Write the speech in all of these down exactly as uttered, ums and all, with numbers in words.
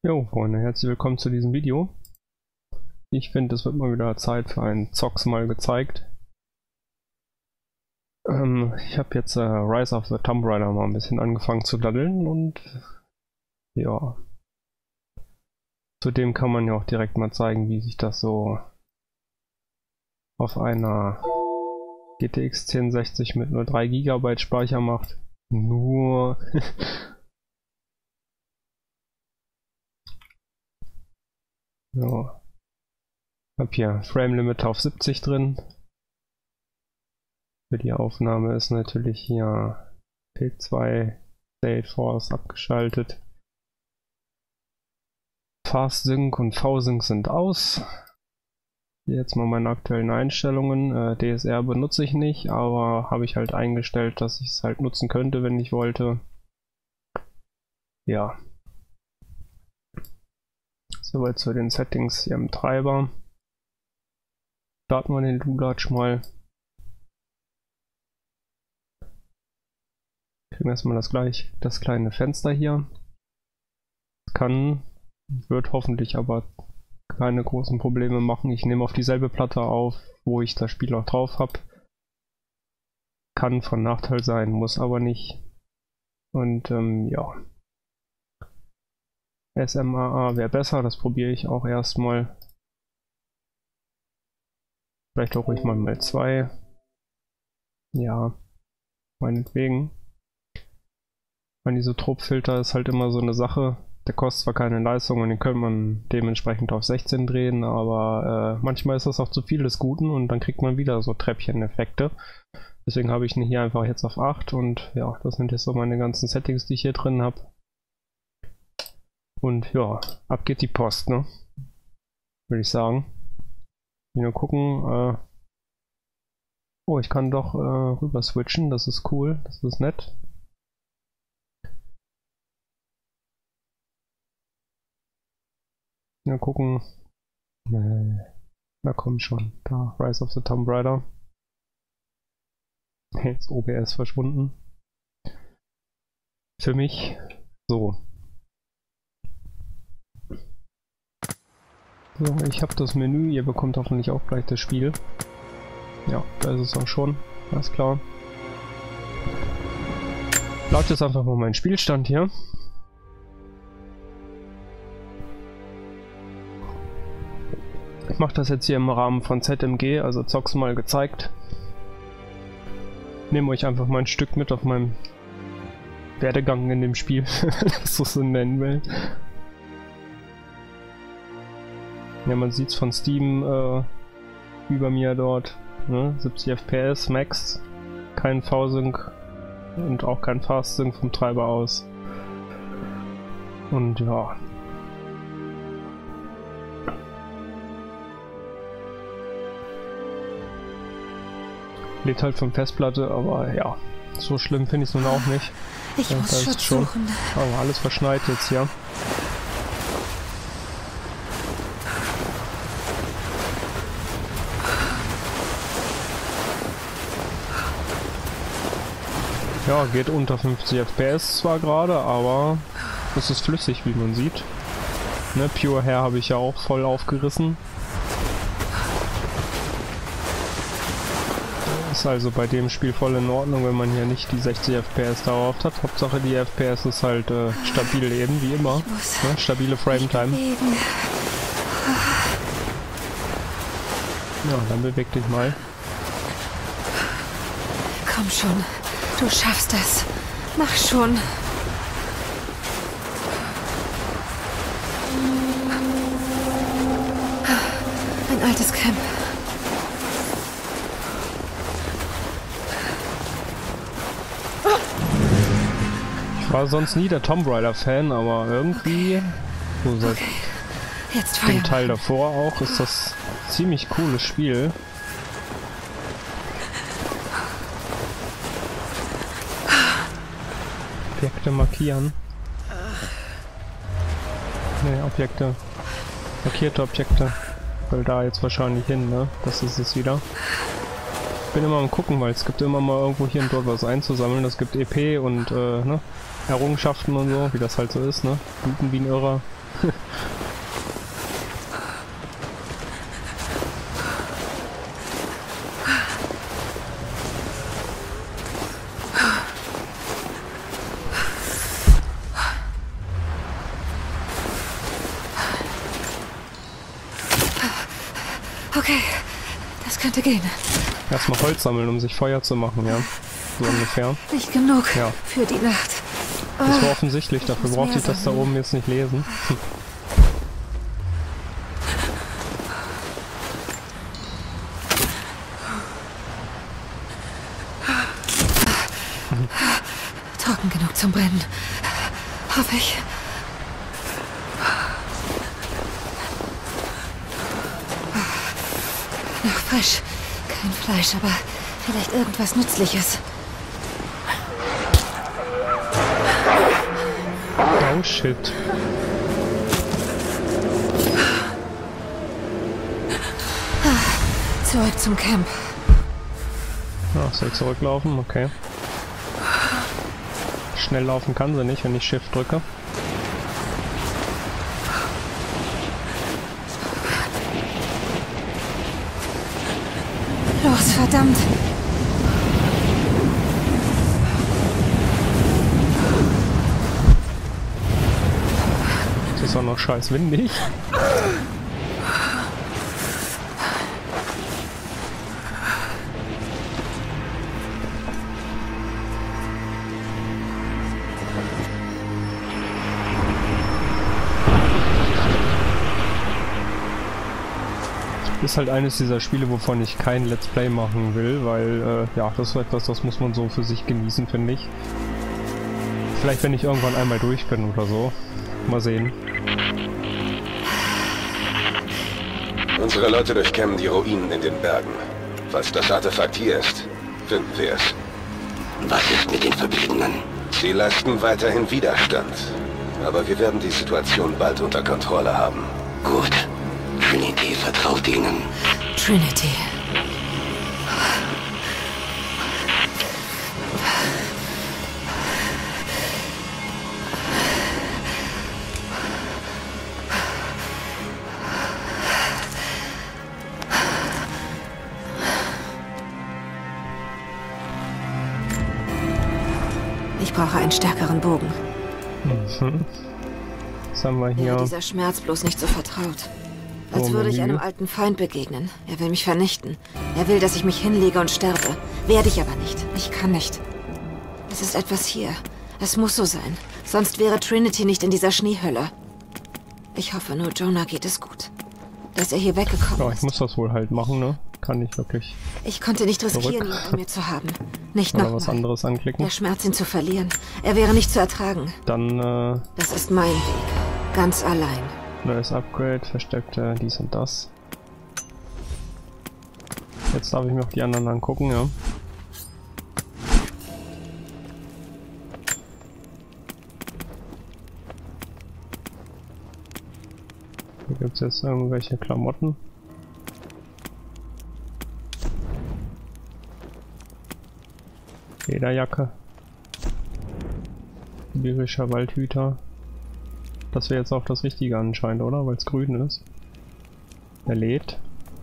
Jo, Freunde, herzlich willkommen zu diesem Video. Ich finde, es wird mal wieder Zeit für einen Zocks mal gezeigt. Ähm, ich habe jetzt äh, Rise of the Tomb Raider mal ein bisschen angefangen zu daddeln und ja. Zudem kann man ja auch direkt mal zeigen, wie sich das so auf einer G T X zehn sechzig mit nur drei Gigabyte Speicher macht. Nur... So. Hab hier Frame Limit auf siebzig drin. Für die Aufnahme ist natürlich hier P zwei Salesforce abgeschaltet. Fast Sync und V-Sync sind aus. Hier jetzt mal meine aktuellen Einstellungen. Äh, D S R benutze ich nicht, aber habe ich halt eingestellt, dass ich es halt nutzen könnte, wenn ich wollte. Ja. Soweit zu den Settings hier im Treiber. Starten wir den Lulatsch mal. Kriegen erstmal das gleich das kleine Fenster hier. Das kann, wird hoffentlich aber keine großen Probleme machen. Ich nehme auf dieselbe Platte auf, wo ich das Spiel auch drauf habe. Kann von Nachteil sein, muss aber nicht. Und ähm, ja. S M A A wäre besser, das probiere ich auch erstmal. Vielleicht auch ruhig mal mal zwei. Ja, meinetwegen. Mein Isotropfilter ist halt immer so eine Sache. Der kostet zwar keine Leistung und den könnte man dementsprechend auf sechzehn drehen, aber äh, manchmal ist das auch zu viel des Guten und dann kriegt man wieder so Treppchen-Effekte. Deswegen habe ich ihn hier einfach jetzt auf acht und ja, das sind jetzt so meine ganzen Settings, die ich hier drin habe. Und ja, ab geht die Post, ne? Würde ich sagen. Hier nur gucken. Äh oh, ich kann doch äh, rüber switchen, das ist cool, das ist nett. Ja, gucken. Äh, na komm schon, da, Rise of the Tomb Raider. Jetzt O B S verschwunden. Für mich so. So, ich habe das Menü, ihr bekommt hoffentlich auch gleich das Spiel. Ja, da ist es auch schon, alles klar. Bleibt jetzt einfach mal mein Spielstand hier. Ich mache das jetzt hier im Rahmen von Z M G, also Zocks mal gezeigt. Nehme euch einfach mal ein Stück mit auf meinem Werdegang in dem Spiel, wenn das so nennen will. Ja, man sieht es von Steam äh, über mir dort, ne? siebzig F P S Max, kein V-Sync und auch kein Fast-Sync vom Treiber aus. Und ja. Lädt halt von Festplatte, aber ja, so schlimm finde ich es nun auch nicht. Ich ja, muss Schutz schon, suchen. aber alles verschneit jetzt, ja. Ja, geht unter fünfzig F P S zwar gerade, aber es ist flüssig, wie man sieht. Ne, Pure Hair habe ich ja auch voll aufgerissen. Ist also bei dem Spiel voll in Ordnung, wenn man hier nicht die sechzig F P S dauerhaft hat. Hauptsache die F P S ist halt äh, stabil eben, wie immer. Ne, stabile Frame Time. Ja, dann beweg dich mal. Komm schon. Du schaffst das. Mach schon. Ein altes Camp. Ich war sonst nie der Tomb Raider Fan, aber irgendwie, so seit Okay. Jetzt dem Feuer. Teil davor auch, ist das ein ziemlich cooles Spiel. Objekte markieren. Ne, Objekte. Markierte Objekte. Will da jetzt wahrscheinlich hin, ne? Das ist es wieder. Ich bin immer am gucken, weil es gibt immer mal irgendwo hier und dort was einzusammeln. Es gibt E P und äh, ne? Errungenschaften und so, wie das halt so ist, ne? Bluten wie ein Irrer. Okay, das könnte gehen. Erstmal Holz sammeln, um sich Feuer zu machen, ja. So ungefähr. Nicht genug Ja. für die Nacht. Das war offensichtlich, dafür muss brauchte mehr ich das da sammeln. oben jetzt nicht lesen. Hm. Trocken genug zum Brennen. Hoffe ich. Noch frisch. Kein Fleisch, aber vielleicht irgendwas Nützliches. Oh shit. Zurück zum Camp. Ach, soll ich zurücklaufen? Okay. Schnell laufen kann sie nicht, wenn ich Shift drücke. Los, verdammt. Es ist auch noch scheiß windig. Ist halt eines dieser Spiele, wovon ich kein Let's Play machen will, weil, äh, ja, das ist etwas, das muss man so für sich genießen, finde ich. Vielleicht, wenn ich irgendwann einmal durch bin oder so. Mal sehen. Unsere Leute durchkämmen die Ruinen in den Bergen. Falls das Artefakt hier ist, finden wir es. Was ist mit den Verbliebenen? Sie leisten weiterhin Widerstand. Aber wir werden die Situation bald unter Kontrolle haben. Gut. Trinity vertraut ihnen. Trinity. Ich brauche einen stärkeren Bogen. Mhm. Was haben wir Wäre hier? dieser Schmerz bloß nicht so vertraut. Als Oh, würde ich Menü. einem alten Feind begegnen. Er will mich vernichten. Er will, dass ich mich hinlege und sterbe. Werde ich aber nicht. Ich kann nicht. Es ist etwas hier. Es muss so sein. Sonst wäre Trinity nicht in dieser Schneehölle. Ich hoffe nur, Jonah geht es gut. Dass er hier weggekommen Ja, ich ist. muss das wohl halt machen, ne? Kann ich wirklich. Ich konnte nicht riskieren, Zurück. ihn bei mir zu haben. Nicht Oder was nochmal. anderes anklicken. Der Schmerz, ihn zu verlieren. Er wäre nicht zu ertragen. Dann, äh, Das ist mein Weg. Ganz allein. neues Upgrade, verstärkte dies und das. Jetzt darf ich mir auch die anderen angucken, ja. Hier gibt es jetzt irgendwelche Klamotten. Lederjacke. Sibirischer Waldhüter. Das wäre jetzt auch das Richtige anscheinend, oder? Weil es grün ist. Er lädt.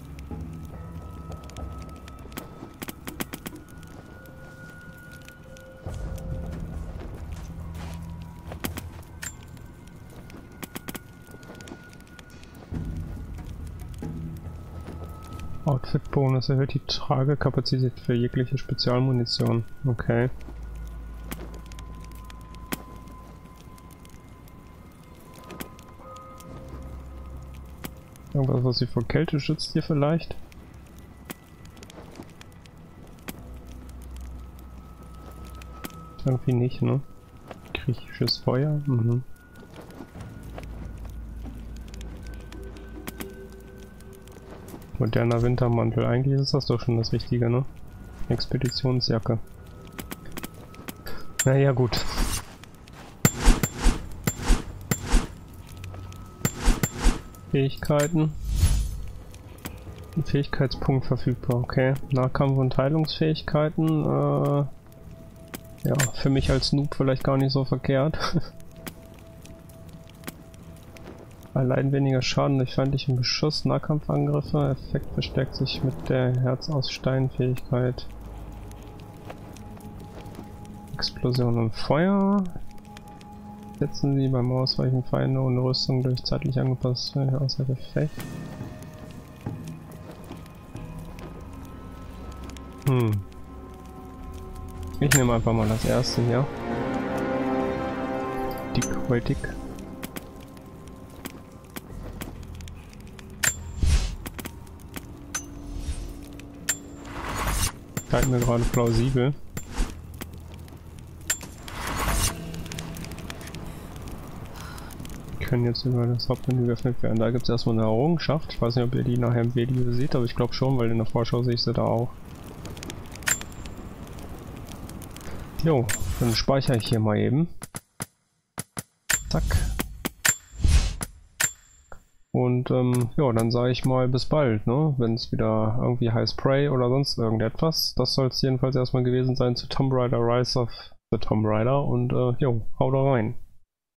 Outfit-Bonus erhöht die Tragekapazität für jegliche Spezialmunition. Okay. Irgendwas, was sie vor Kälte schützt hier vielleicht? Irgendwie nicht, ne? Griechisches Feuer? Mhm. Moderner Wintermantel. Eigentlich ist das doch schon das Richtige, ne? Expeditionsjacke. Naja, gut. Fähigkeiten. Ein Fähigkeitspunkt verfügbar, okay. Nahkampf- und Heilungsfähigkeiten, äh, ja, für mich als Noob vielleicht gar nicht so verkehrt. Allein weniger Schaden durch feindlichen Beschuss, Nahkampfangriffe. Effekt verstärkt sich mit der Herz aus Stein Fähigkeit. Explosion und Feuer. Setzen sie beim Ausweichen Feinde ohne Rüstung durch zeitlich angepasste außer Gefecht. Hm. Ich nehme einfach mal das erste hier. Dick, scheint mir gerade plausibel. Wir können jetzt über das Hauptmenü geöffnet werden. Da gibt es erstmal eine Errungenschaft. Ich weiß nicht, ob ihr die nachher im Video seht, aber ich glaube schon, weil in der Vorschau sehe ich sie da auch. Jo, dann speichere ich hier mal eben. Zack. Und ähm, ja, dann sage ich mal bis bald, ne? Wenn es wieder irgendwie heißt Prey oder sonst irgendetwas. Das soll es jedenfalls erstmal gewesen sein zu Tomb Raider Rise of the Tomb Raider und äh, jo, hau da rein.